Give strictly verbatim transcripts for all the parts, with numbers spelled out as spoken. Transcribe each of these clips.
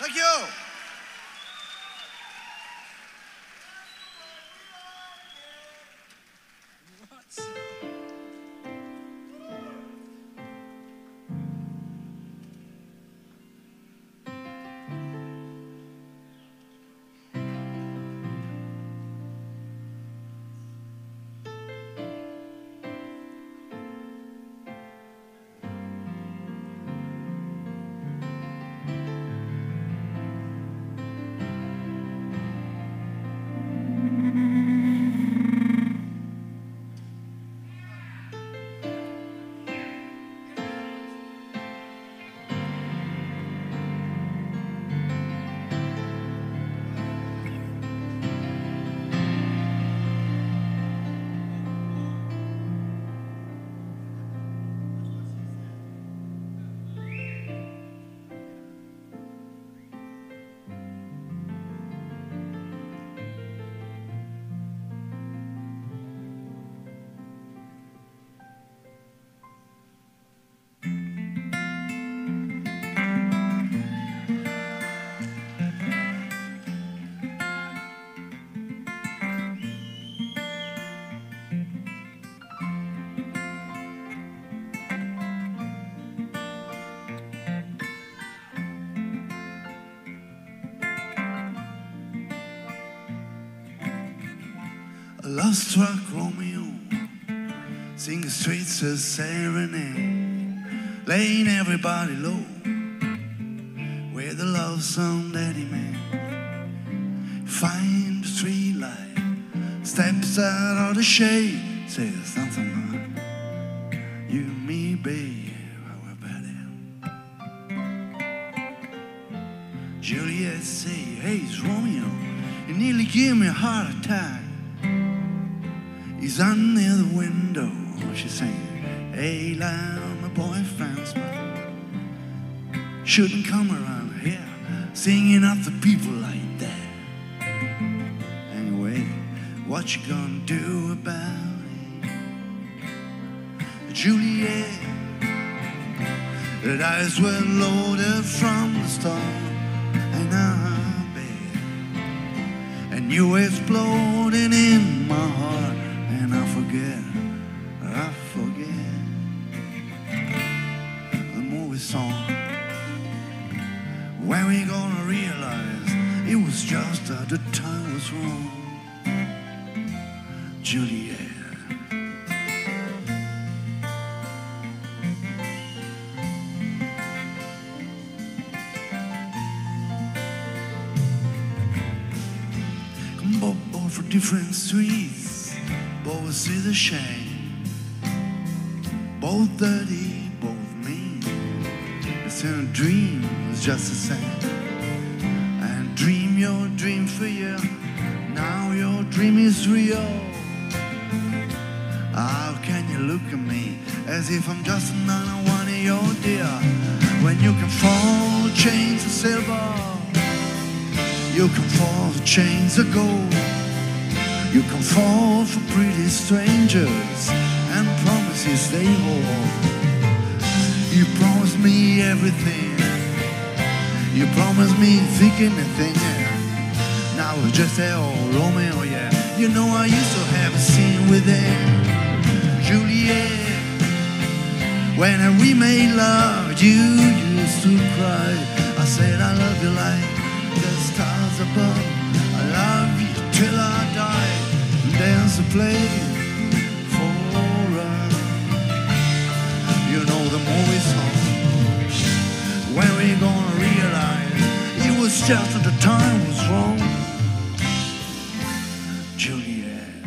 Thank you. A love-struck Romeo, sing the streets a serenade, laying everybody low with the love song that he made. Find the street light, steps out of the shade, says something like, you and me, babe, how about it? Juliet say, hey, it's Romeo, you nearly gave me a heart attack. He's under the window, she's saying, hey, love, my boyfriend's mine. Shouldn't come around here singing up the people like that. Anyway, what you gonna do about it? Juliet, the eyes were loaded from the start, and I bet, and you exploded in my heart. And I forget, I forget the movie song. When we gonna realize it was just that the time was wrong. Juliet. Come on, both for different streets. Both see the shame, both dirty, both mean. It's in a dream, it's just the same. And dream your dream for you, now your dream is real. How can you look at me as if I'm just another one of your dear? When you can fall the chains of silver, you can fall the chains of gold. You can fall for pretty strangers and promises they hold. You promised me everything. You promised me thick and thin. Now it's just that old Romeo, yeah. You know I used to have a scene with them. Juliet, when we made love, you used to cry. I said I love you like the stars above. I love you till I die. Dance to play for us. You know the movie song. When we gonna realize it was just that the time was wrong. Juliet.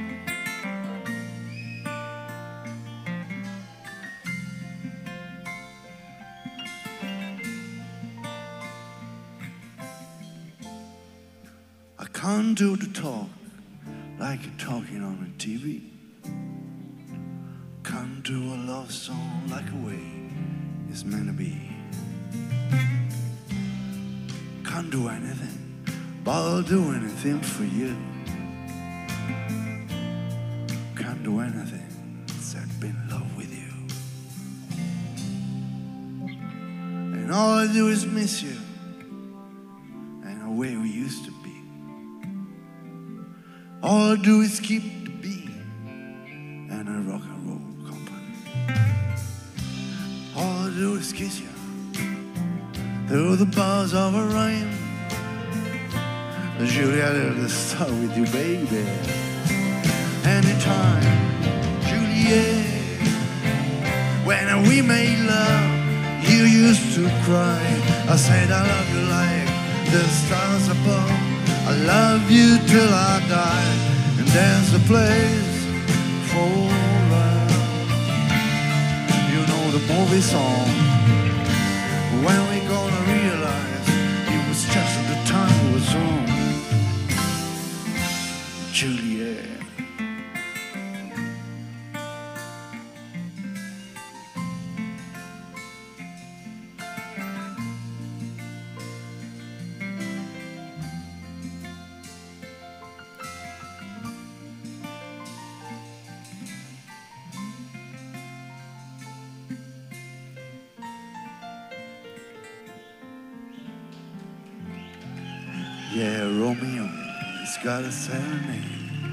I can't do the talk like you're talking on a T V. Can't do a love song like a way it's meant to be. Can't do anything, but I'll do anything for you. Can't do anything except be in love with you. And all I do is miss you. All I do is keep the beat and a rock and roll company. All I do is kiss you through the bars of a rhyme. Juliet, let's start with you, baby. Anytime, Juliet. When we made love, you used to cry. I said I love you like the stars above. I love you till I die. And there's a place for love. You know the movie song. When we gonna realize it was just at the time it was wrong. Juliet. Yeah, Romeo, he's got a serenade.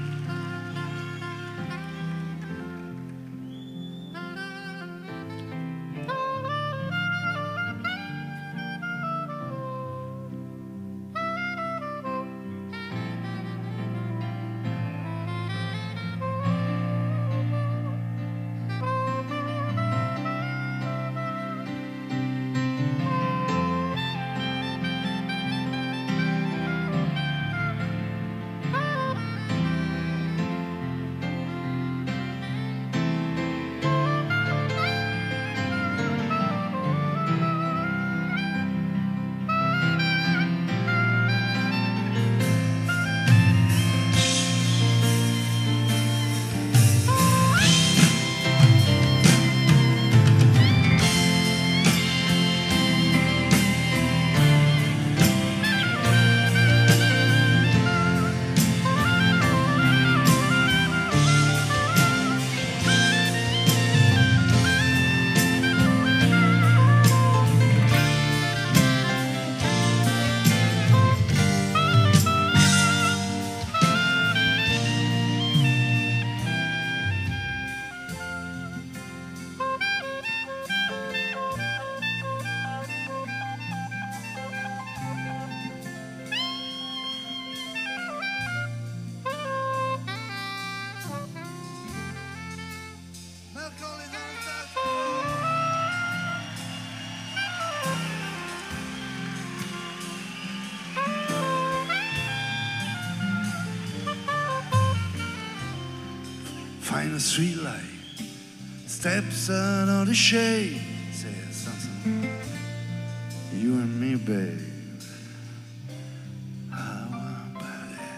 Find a street light, steps out of the shade, says something. You and me, babe. How about it?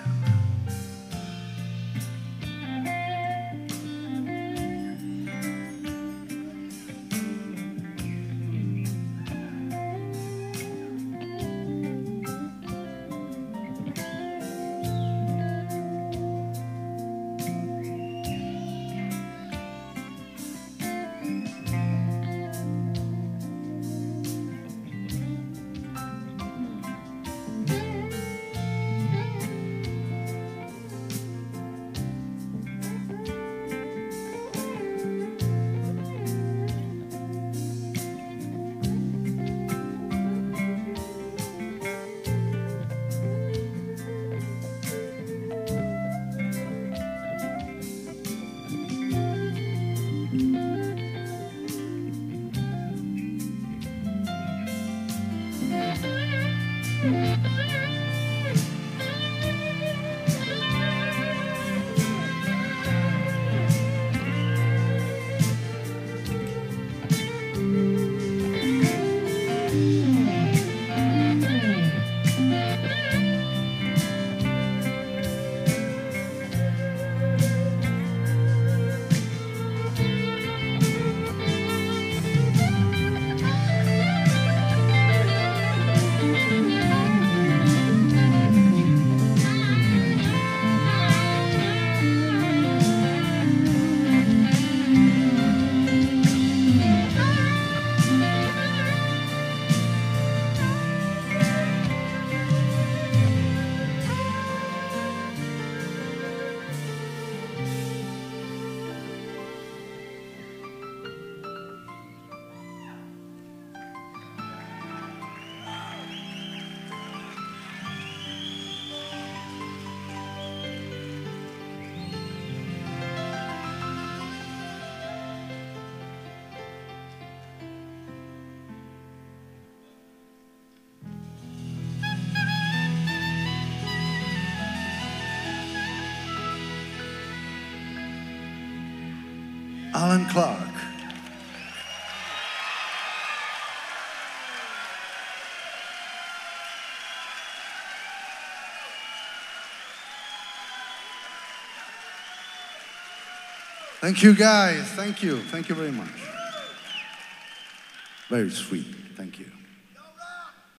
Alan Clark. Thank you, guys. Thank you. Thank you very much. Very sweet. Thank you.